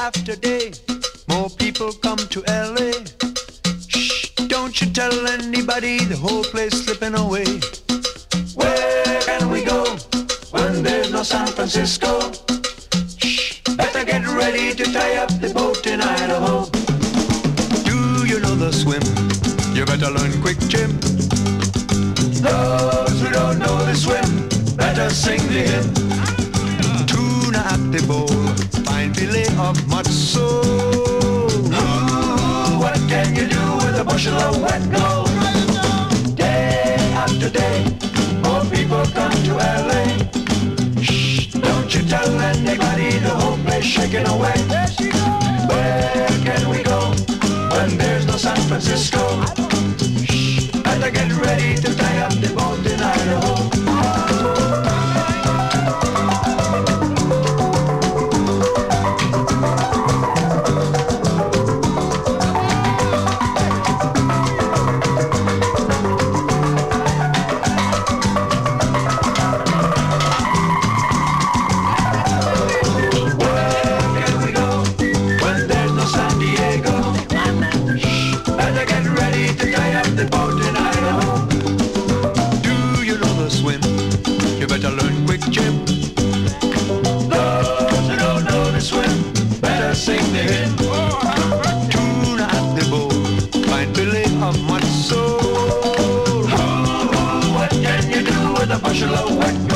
after day, more people come to LA. Shh, don't you tell anybody, the whole place slipping away. Where can we go when there's no San Francisco? Shh, better get ready to tie up the boat in Idaho. Do you know the swim? You better learn quick, Jim. Those who don't know the swim, better sing the hymn. Tuna at the bowl, fine fillet of matzo. Ooh, what can you do with a bushel of wet gold? Day after day, more people come to LA. Shh, don't you tell anybody, the whole place shaking away. Where can we go when there's no San Francisco? Shh, better get ready to tie up the boat in Idaho. Sing the hymn. Tuna at the bowl, fine fillet of matzo. What can you do with a bushel of wet